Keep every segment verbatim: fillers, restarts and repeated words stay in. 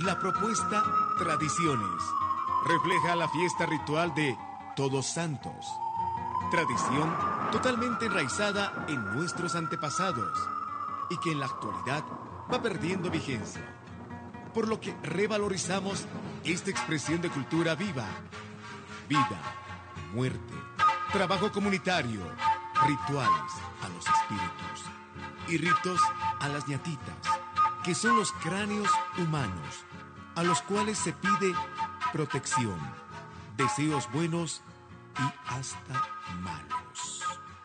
La propuesta Tradiciones refleja la fiesta ritual de Todos Santos, tradición totalmente enraizada en nuestros antepasados y que en la actualidad va perdiendo vigencia, por lo que revalorizamos esta expresión de cultura viva. Vida, muerte, trabajo comunitario, rituales a los espíritus y ritos a las ñatitas, que son los cráneos humanos, a los cuales se pide protección, deseos buenos y hasta malos.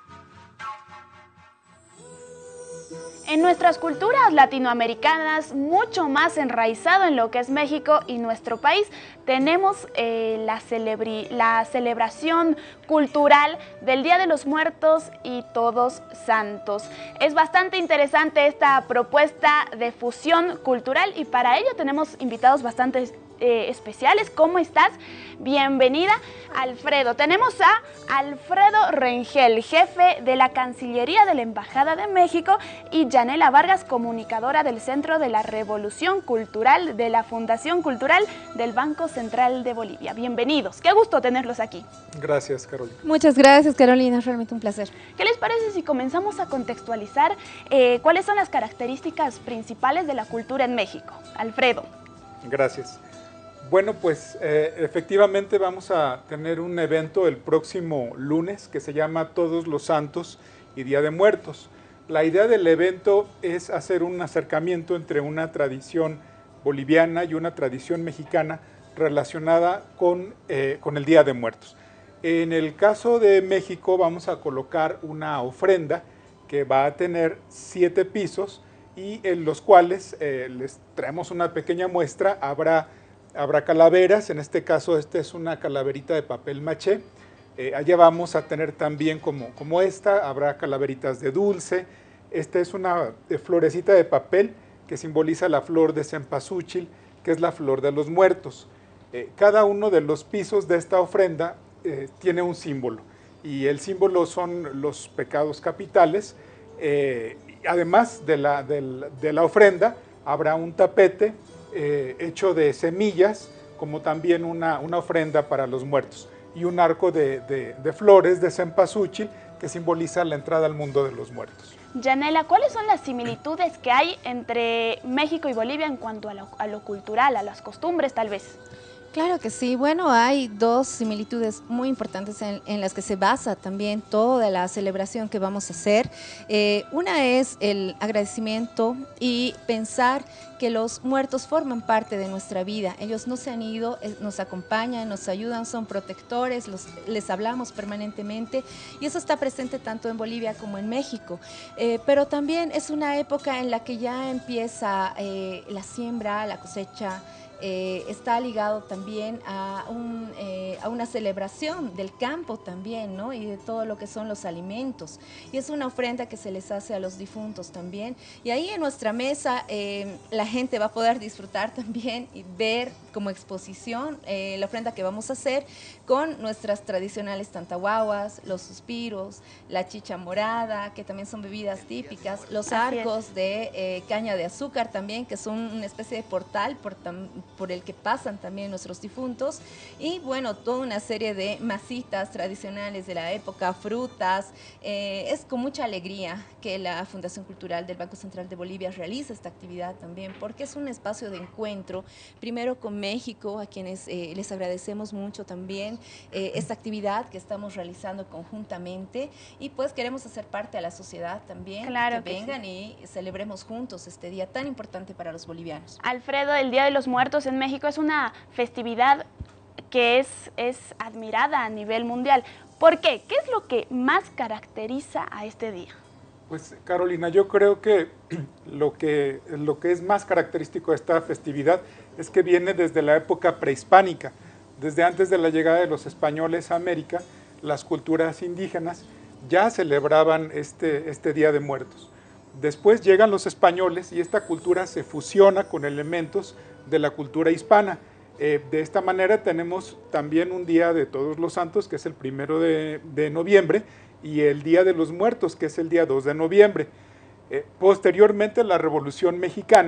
En nuestras culturas latinoamericanas, mucho más enraizado en lo que es México y nuestro país, tenemos eh, la, celebri la celebración cultural del Día de los Muertos y Todos Santos. Es bastante interesante esta propuesta de fusión cultural y para ello tenemos invitados bastante eh, especiales. ¿Cómo estás? Bienvenida, Alfredo. Tenemos a Alfredo Rengel, jefe de la Cancillería de la Embajada de México, y Yanela Vargas, comunicadora del Centro de la Revolución Cultural de la Fundación Cultural del Banco Central de Bolivia. Bienvenidos, qué gusto tenerlos aquí. Gracias, Carolina. Muchas gracias, Carolina, es realmente un placer. ¿Qué les parece si comenzamos a contextualizar eh, cuáles son las características principales de la cultura en México? Alfredo. Gracias. Bueno, pues eh, efectivamente vamos a tener un evento el próximo lunes que se llama Todos los Santos y Día de Muertos. La idea del evento es hacer un acercamiento entre una tradición boliviana y una tradición mexicana relacionada con, eh, con el Día de Muertos. En el caso de México vamos a colocar una ofrenda que va a tener siete pisos y en los cuales eh, les traemos una pequeña muestra. Habrá Habrá calaveras, en este caso esta es una calaverita de papel maché. Eh, allá vamos a tener también como, como esta, habrá calaveritas de dulce. Esta es una florecita de papel que simboliza la flor de cempasúchil, que es la flor de los muertos. Eh, cada uno de los pisos de esta ofrenda eh, tiene un símbolo y el símbolo son los pecados capitales. Eh, además de la, de, de la ofrenda habrá un tapete Eh, hecho de semillas, como también una, una ofrenda para los muertos, y un arco de, de, de flores de cempasúchil que simboliza la entrada al mundo de los muertos. Yanela, ¿cuáles son las similitudes que hay entre México y Bolivia en cuanto a lo, a lo cultural, a las costumbres tal vez? Claro que sí. Bueno, hay dos similitudes muy importantes en, en las que se basa también toda la celebración que vamos a hacer. Eh, una es el agradecimiento y pensar que los muertos forman parte de nuestra vida. Ellos no se han ido, nos acompañan, nos ayudan, son protectores, los, les hablamos permanentemente y eso está presente tanto en Bolivia como en México. Eh, pero también es una época en la que ya empieza eh, la siembra, la cosecha. Eh, está ligado también a, un, eh, a una celebración del campo también, ¿no? Y de todo lo que son los alimentos. Y es una ofrenda que se les hace a los difuntos también. Y ahí en nuestra mesa eh, la gente va a poder disfrutar también y ver como exposición eh, la ofrenda que vamos a hacer con nuestras tradicionales tantahuahuas, los suspiros, la chicha morada, que también son bebidas típicas, los arcos de eh, caña de azúcar también, que son una especie de portal por tam por el que pasan también nuestros difuntos, y bueno, toda una serie de masitas tradicionales de la época, frutas. Eh, es con mucha alegría que la Fundación Cultural del Banco Central de Bolivia realiza esta actividad también, porque es un espacio de encuentro, primero con México, a quienes eh, les agradecemos mucho también eh, esta actividad que estamos realizando conjuntamente, y pues queremos hacer parte a la sociedad también, claro que, que vengan sí. Y celebremos juntos este día tan importante para los bolivianos. Alfredo, el Día de los Muertos en México es una festividad que es, es admirada a nivel mundial. ¿Por qué? ¿Qué es lo que más caracteriza a este día? Pues Carolina, yo creo que lo que, lo que es más característico de esta festividad es que viene desde la época prehispánica. Desde antes de la llegada de los españoles a América, las culturas indígenas ya celebraban este, este Día de Muertos. Después llegan los españoles y esta cultura se fusiona con elementos de la cultura hispana. Eh, de esta manera tenemos también un Día de Todos los Santos, que es el primero de, de noviembre, y el Día de los Muertos, que es el día dos de noviembre. Eh, posteriormente, la Revolución Mexicana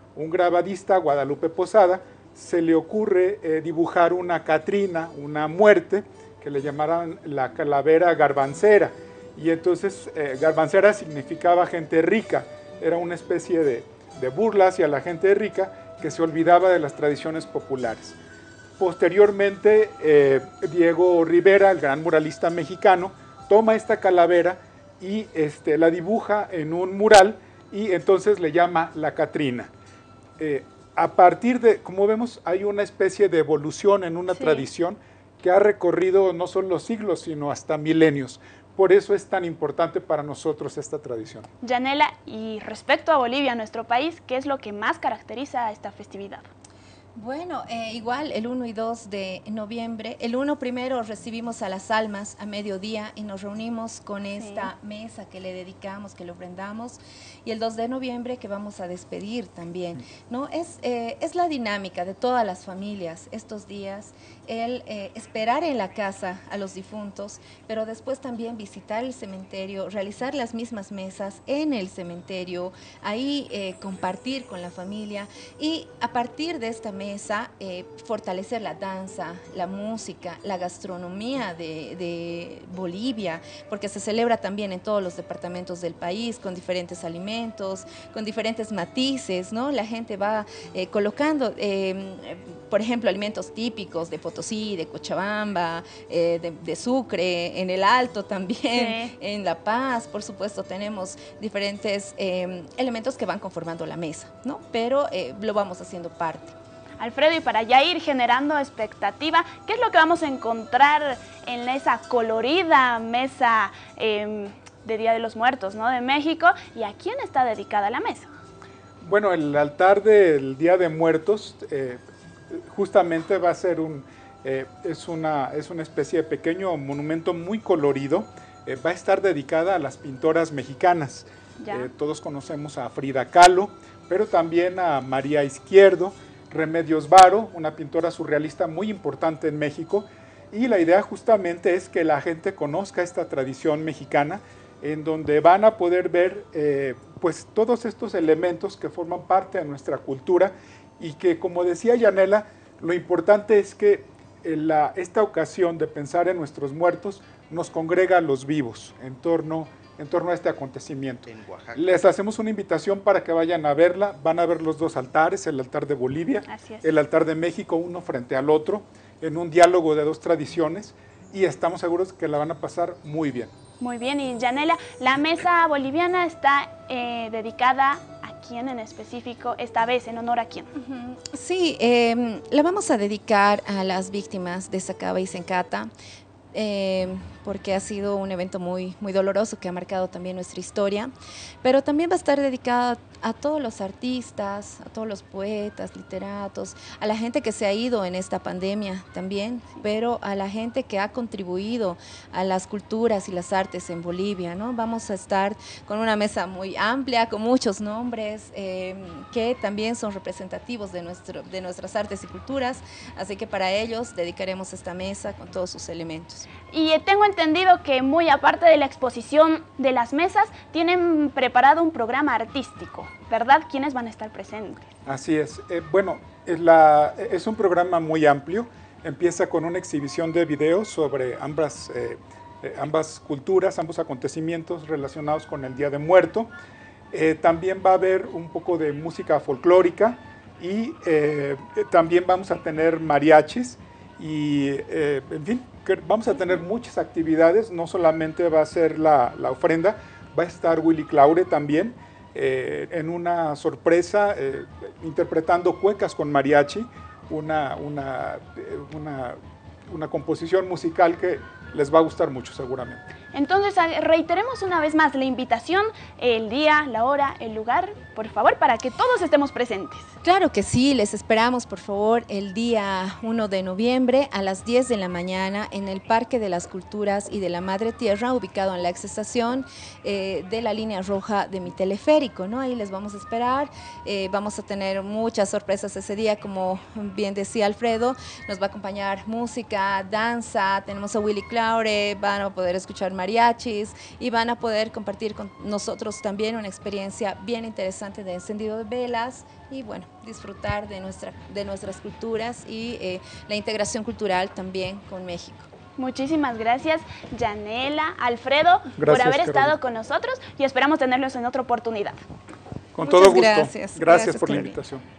un grabadista, Guadalupe Posada, se le ocurre eh, dibujar una Catrina, una muerte, que le llamaran la calavera garbancera. Y entonces eh, garbancera significaba gente rica, era una especie de, de burla hacia la gente rica que se olvidaba de las tradiciones populares. Posteriormente, eh, Diego Rivera, el gran muralista mexicano, toma esta calavera y este, la dibuja en un mural y entonces le llama la Catrina. Eh, a partir de, como vemos, hay una especie de evolución en una sí. tradición que ha recorrido no solo los siglos, sino hasta milenios. Por eso es tan importante para nosotros esta tradición. Yanela, y respecto a Bolivia, nuestro país, ¿qué es lo que más caracteriza a esta festividad? Bueno, eh, igual el uno y dos de noviembre, el uno primero recibimos a las almas a mediodía y nos reunimos con esta sí. mesa que le dedicamos, que le ofrendamos, y el dos de noviembre que vamos a despedir también, ¿no? Es, eh, es la dinámica de todas las familias estos días, el eh, esperar en la casa a los difuntos, pero después también visitar el cementerio, realizar las mismas mesas en el cementerio, ahí eh, compartir con la familia y a partir de esta mesa Mesa, eh, fortalecer la danza, la música, la gastronomía de, de Bolivia, porque se celebra también en todos los departamentos del país, con diferentes alimentos, con diferentes matices, ¿no? La gente va eh, colocando, eh, por ejemplo, alimentos típicos de Potosí, de Cochabamba, eh, de, de Sucre, en el Alto también, sí. en La Paz, por supuesto, tenemos diferentes eh, elementos que van conformando la mesa, ¿no? Pero eh, lo vamos haciendo parte. Alfredo, y para ya ir generando expectativa, ¿qué es lo que vamos a encontrar en esa colorida mesa eh, de Día de los Muertos, ¿no? de México? ¿Y a quién está dedicada la mesa? Bueno, el altar del Día de Muertos eh, justamente va a ser un, eh, es, una, es una especie de pequeño monumento muy colorido. Eh, va a estar dedicada a las pintoras mexicanas. Eh, todos conocemos a Frida Kahlo, pero también a María Izquierdo, Remedios Varo, una pintora surrealista muy importante en México, y la idea justamente es que la gente conozca esta tradición mexicana, en donde van a poder ver eh, pues todos estos elementos que forman parte de nuestra cultura y que, como decía Yanela, lo importante es que la, esta ocasión de pensar en nuestros muertos nos congrega a los vivos en torno en torno a este acontecimiento. En Oaxaca. Les hacemos una invitación para que vayan a verla, van a ver los dos altares, el altar de Bolivia, el altar de México, uno frente al otro, en un diálogo de dos tradiciones, y estamos seguros que la van a pasar muy bien. Muy bien, y Yanela, la mesa boliviana está eh, dedicada a quién en específico, esta vez, en honor a quién. Uh-huh. Sí, eh, la vamos a dedicar a las víctimas de Sacaba y Sencata, Eh, porque ha sido un evento muy, muy doloroso que ha marcado también nuestra historia, pero también va a estar dedicada a todos los artistas, a todos los poetas, literatos, a la gente que se ha ido en esta pandemia también, pero a la gente que ha contribuido a las culturas y las artes en Bolivia, ¿no? Vamos a estar con una mesa muy amplia, con muchos nombres eh, que también son representativos de, nuestro, de nuestras artes y culturas, así que para ellos dedicaremos esta mesa con todos sus elementos. Y tengo entendido que muy aparte de la exposición de las mesas, tienen preparado un programa artístico, ¿verdad? ¿Quiénes van a estar presentes? Así es. Eh, bueno, es, la, es un programa muy amplio. Empieza con una exhibición de videos sobre ambas, eh, eh, ambas culturas, ambos acontecimientos relacionados con el Día de Muerto. Eh, también va a haber un poco de música folclórica y eh, también vamos a tener mariachis y, eh, en fin, que vamos a tener muchas actividades. No solamente va a ser la, la ofrenda, va a estar Willy Claure también, Eh, en una sorpresa, eh, interpretando cuecas con mariachi, una, una, una, una composición musical que les va a gustar mucho seguramente. Entonces reiteremos una vez más la invitación, el día, la hora, el lugar, por favor, para que todos estemos presentes. Claro que sí, les esperamos por favor el día uno de noviembre a las diez de la mañana en el Parque de las Culturas y de la Madre Tierra, ubicado en la exestación eh, de la línea roja de mi teleférico, ¿no? Ahí les vamos a esperar, eh, vamos a tener muchas sorpresas ese día, como bien decía Alfredo, nos va a acompañar música, danza, tenemos a Willy Claure, van a poder escuchar mariachis y van a poder compartir con nosotros también una experiencia bien interesante de encendido de velas y bueno, disfrutar de, nuestra, de nuestras culturas y eh, la integración cultural también con México. Muchísimas gracias, Yanela, Alfredo, Gracias, por haber Carolina. estado con nosotros y esperamos tenerlos en otra oportunidad. Con Muchas todo gusto. gracias. Gracias, Gracias, por la Carolina. invitación.